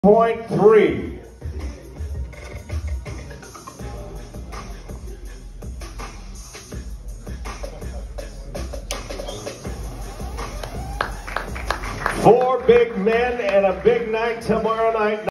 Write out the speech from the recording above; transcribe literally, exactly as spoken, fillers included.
point three. Four big men and a big night tomorrow night.